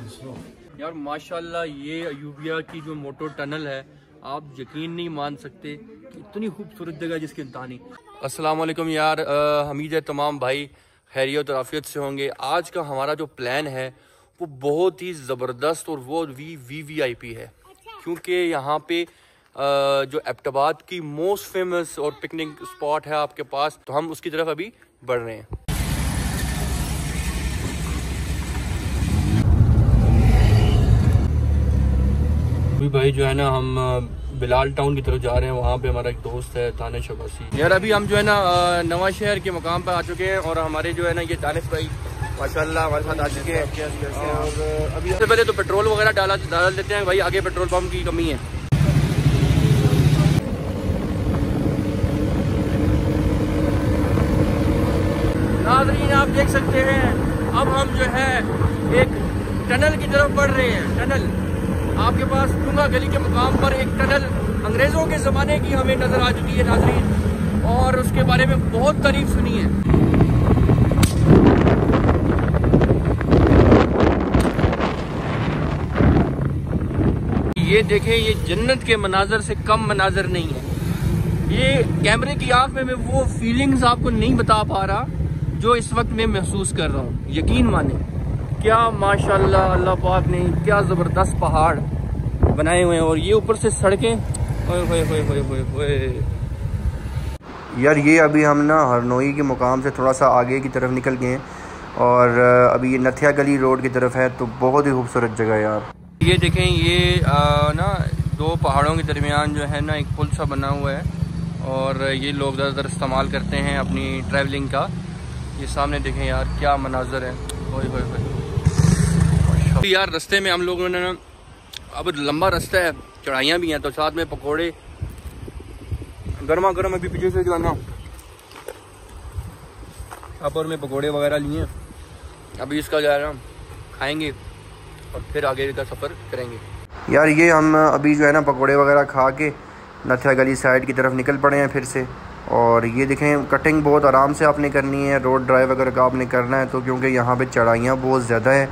यार माशाल्लाह ये अयूबिया की जो मोटो टनल है, आप यकीन नहीं मान सकते कि इतनी खूबसूरत जगह जिसकी इंतहानी। अस्सलाम वालेकुम यार, हमीद है तमाम भाई खैरियत और आफियत से होंगे। आज का हमारा जो प्लान है वो बहुत ही ज़बरदस्त और वो वीवीआईपी है, क्योंकि यहाँ पे जो एबटाबाद की मोस्ट फेमस और पिकनिक स्पॉट है आपके पास, तो हम उसकी तरफ अभी बढ़ रहे हैं। अभी भाई जो है ना हम बिलाल टाउन की तरफ जा रहे हैं, वहाँ पे हमारा एक दोस्त है दानिश अब्बासी। यार अभी हम जो है ना नवा शहर के मुकाम पर आ चुके हैं और हमारे जो है ना ये दानिश भाई माशाल्लाह हमारे साथ आ चुके हैं। और अभी सबसे पहले तो पेट्रोल वगैरह डाल देते हैं भाई, आगे पेट्रोल पंप की कमी है। नाज़रीन आप देख सकते हैं अब हम जो है एक टनल की तरफ बढ़ रहे हैं। टनल आपके पास डूंगा गली के मुकाम पर एक टनल अंग्रेज़ों के ज़माने की हमें नज़र आ चुकी है नाज़रीन, और उसके बारे में बहुत तारीफ सुनी है। ये देखें, ये जन्नत के मनाजर से कम मनाजर नहीं है। ये कैमरे की आंख में मैं वो फीलिंग्स आपको नहीं बता पा रहा जो इस वक्त मैं महसूस कर रहा हूँ। यकीन माने क्या माशाल्लाह अल्लाह पाक ने क्या ज़बरदस्त पहाड़ बनाए हुए हैं, और ये ऊपर से सड़कें। यार ये अभी हम ना हरनोई के मुकाम से थोड़ा सा आगे की तरफ निकल गए हैं और अभी ये नथिया गली रोड की तरफ है, तो बहुत ही खूबसूरत जगह है यार। ये देखें, ये ना दो पहाड़ों के दरमियान जो है ना एक पुल सा बना हुआ है, और ये लोग ज़्यादातर इस्तेमाल करते हैं अपनी ट्रैवलिंग का। ये सामने देखें यार क्या मनाजर है। यार रास्ते में हम लोगों ने ना, अब लंबा रास्ता है, चढ़ाइयाँ भी हैं, तो साथ में पकोड़े गर्मा गर्म अभी पीछे से जो है ना अपर में पकोड़े वगैरह लिए हैं। अभी इसका जो है ना खाएंगे और फिर आगे का सफ़र करेंगे। यार ये हम अभी जो है ना पकोड़े वगैरह खा के नथिया गली साइड की तरफ निकल पड़े हैं फिर से। और ये देखें, कटिंग बहुत आराम से आपने करनी है, रोड ड्राइव अगर का आपने करना है तो, क्योंकि यहाँ पे चढ़ाइयाँ बहुत ज़्यादा हैं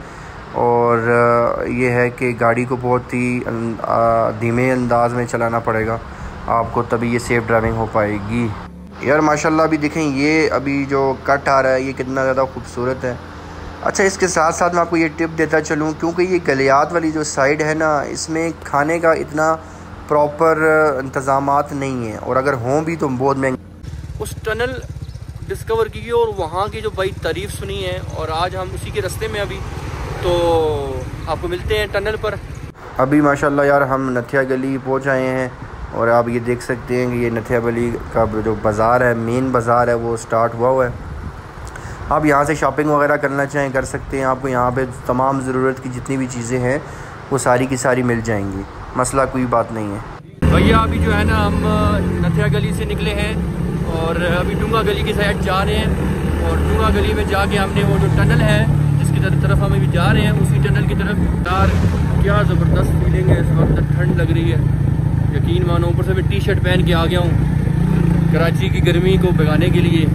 और ये है कि गाड़ी को बहुत ही धीमे अंदाज में चलाना पड़ेगा आपको, तभी ये सेफ़ ड्राइविंग हो पाएगी। यार माशाल्लाह अभी देखें, ये अभी जो कट आ रहा है ये कितना ज़्यादा खूबसूरत है। अच्छा, इसके साथ साथ मैं आपको ये टिप देता चलूँ, क्योंकि ये गलियात वाली जो साइड है ना, इसमें खाने का इतना प्रॉपर इंतज़ामात नहीं है, और अगर हों भी तो बहुत महंगे। उस टनल डिस्कवर की और वहाँ की जो भाई तारीफ सुनी है, और आज हम उसी के रास्ते में अभी, तो आपको मिलते हैं टनल पर। अभी माशाल्लाह यार हम नथिया गली पहुँच आए हैं, और आप ये देख सकते हैं कि ये नथिया गली का जो बाज़ार है, मेन बाज़ार है, वो स्टार्ट हुआ है। आप यहाँ से शॉपिंग वगैरह करना चाहें कर सकते हैं, आपको यहाँ पे तमाम ज़रूरत की जितनी भी चीज़ें हैं वो सारी की सारी मिल जाएंगी, मसला कोई बात नहीं है। भैया अभी जो है ना हम नथिया गली से निकले हैं और अभी डूंगा गली की साइड जा रहे हैं, और डूंगा गली में जाके हमने वो जो टनल है जिसकी तरफ हम अभी जा रहे हैं, उसी टनल की तरफ। यार क्या ज़बरदस्त फीलिंग है, इस वक्त ठंड लग रही है, यकीन मानो। ऊपर से मैं टी शर्ट पहन के आ गया हूँ कराची की गर्मी को भगाने के लिए।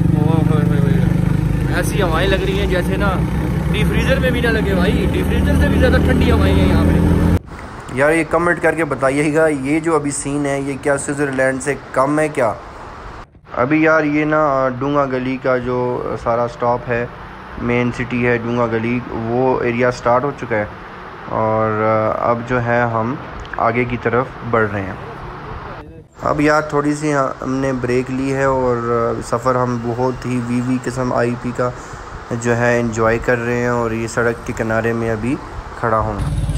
ऐसी हवाएं लग रही हैं जैसे ना डी फ्रीज़र में भी ना लगे भाई, डी फ्रीज़र से भी ज़्यादा ठंडी हवाएं हैं यहाँ पे। यार ये कमेंट करके बताइएगा, ये जो अभी सीन है ये क्या स्विट्ज़रलैंड से कम है क्या? अभी यार ये ना डूंगा गली का जो सारा स्टॉप है, मेन सिटी है डूंगा गली, वो एरिया स्टार्ट हो चुका है, और अब जो है हम आगे की तरफ बढ़ रहे हैं। अब यार थोड़ी सी हमने ब्रेक ली है और सफ़र हम बहुत ही वीवी किस्म आईपी का जो है एंजॉय कर रहे हैं, और ये सड़क के किनारे में अभी खड़ा हूँ।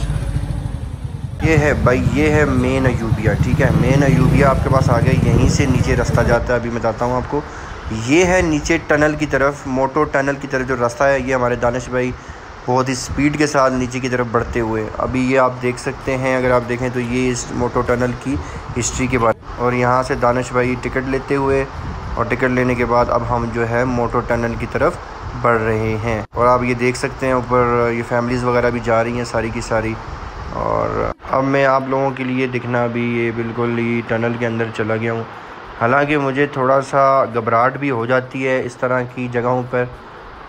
ये है भाई, ये है मेन अयूबिया, ठीक है, मेन अयूबिया आपके पास आ गया। यहीं से नीचे रास्ता जाता है, अभी मैं बताता हूँ आपको। ये है नीचे टनल की तरफ, मोटो टनल की तरफ जो रास्ता है, ये हमारे दानिश भाई बहुत ही स्पीड के साथ नीचे की तरफ बढ़ते हुए अभी ये आप देख सकते हैं। अगर आप देखें तो ये इस मोटो टनल की हिस्ट्री के बारे, और यहाँ से दानिश भाई टिकट लेते हुए, और टिकट लेने के बाद अब हम जो है मोटो टनल की तरफ बढ़ रहे हैं। और आप ये देख सकते हैं ऊपर ये फैमिलीज़ वगैरह भी जा रही हैं सारी की सारी। और अब मैं आप लोगों के लिए दिखना भी ये बिल्कुल ही टनल के अंदर चला गया हूँ। हालांकि मुझे थोड़ा सा घबराहट भी हो जाती है इस तरह की जगहों पर,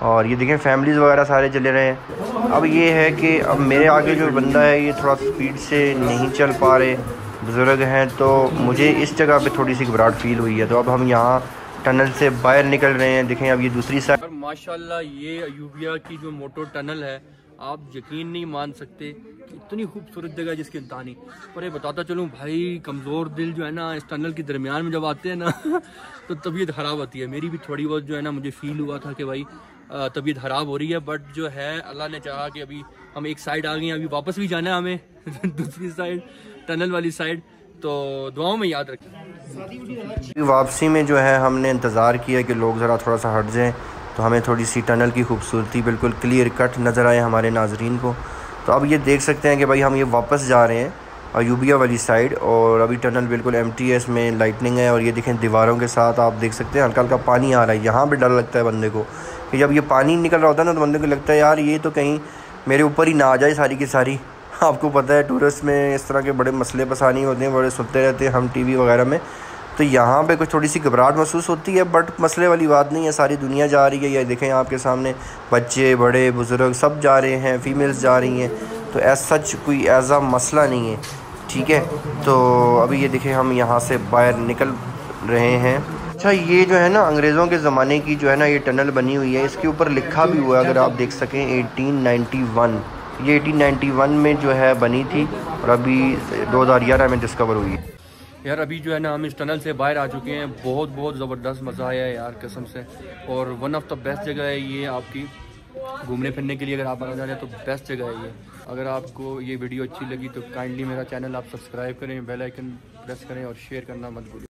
और ये देखें फैमिलीज़ वगैरह सारे चले रहे हैं। अब ये है कि अब मेरे आगे जो बंदा है ये थोड़ा स्पीड से नहीं चल पा रहे, बुज़ुर्ग हैं, तो मुझे इस जगह पे थोड़ी सी घबराहट फील हुई है। तो अब हम यहाँ टनल से बाहर निकल रहे हैं। देखें अब ये दूसरी साइड। माशाल्लाह ये अयूबिया की जो मोटर टनल है, आप यकीन नहीं मान सकते कि इतनी खूबसूरत जगह जिसकी इंतानी। पर ये बताता चलूँ भाई, कमज़ोर दिल जो है ना इस टनल के दरमियान में जब आते हैं ना तो तबीयत ख़राब होती है। मेरी भी थोड़ी बहुत जो है ना मुझे फ़ील हुआ था कि भाई तबीयत ख़राब हो रही है, बट जो है अल्लाह ने चाहा कि अभी हम एक साइड आ गए हैं, अभी वापस भी जाना है हमें दूसरी साइड, टनल वाली साइड। तो दुआओं में याद रखें। वापसी में जो है हमने इंतज़ार किया कि लोग ज़रा थोड़ा सा हट जाएँ तो हमें थोड़ी सी टनल की खूबसूरती बिल्कुल क्लियर कट नज़र आए हमारे नाजरीन को। तो अब ये देख सकते हैं कि भाई हम ये वापस जा रहे हैं अयूबिया वाली साइड, और अभी टनल बिल्कुल एम्प्टी है, इसमें लाइटनिंग है। और ये देखें दीवारों के साथ आप देख सकते हैं हल्का हल्का पानी आ रहा है। यहाँ पे डर लगता है बंदे को कि जब ये पानी निकल रहा होता है ना तो बंदे को लगता है यार ये तो कहीं मेरे ऊपर ही ना आ जाए सारी की सारी। आपको पता है टूरिस्ट में इस तरह के बड़े मसले पसानी होते हैं, बड़े सुनते रहते हैं हम टीवी वगैरह में। तो यहाँ पे कुछ थोड़ी सी घबराहट महसूस होती है, बट मसले वाली बात नहीं है, सारी दुनिया जा रही है। ये देखें आपके सामने बच्चे बड़े बुज़ुर्ग सब जा रहे हैं, फ़ीमेल्स जा रही हैं, तो एज सच कोई ऐसा मसला नहीं है, ठीक है। तो अभी ये देखें हम यहाँ से बाहर निकल रहे हैं। अच्छा ये जो है ना अंग्रेज़ों के ज़माने की जो है ना ये टनल बनी हुई है, इसके ऊपर लिखा भी हुआ है अगर आप देख सकें 1891। ये 1891 में जो है बनी थी और अभी 2011 में डिस्कवर हुई है। यार अभी जो है ना हम इस टनल से बाहर आ चुके हैं। बहुत बहुत ज़बरदस्त मज़ा आया है यार कसम से, और वन ऑफ द बेस्ट जगह है ये आपकी घूमने फिरने के लिए। अगर आप आना चाह रहे हैं तो बेस्ट जगह है ये। अगर आपको ये वीडियो अच्छी लगी तो काइंडली मेरा चैनल आप सब्सक्राइब करें, बेल आइकन प्रेस करें और शेयर करना मत भूलिए।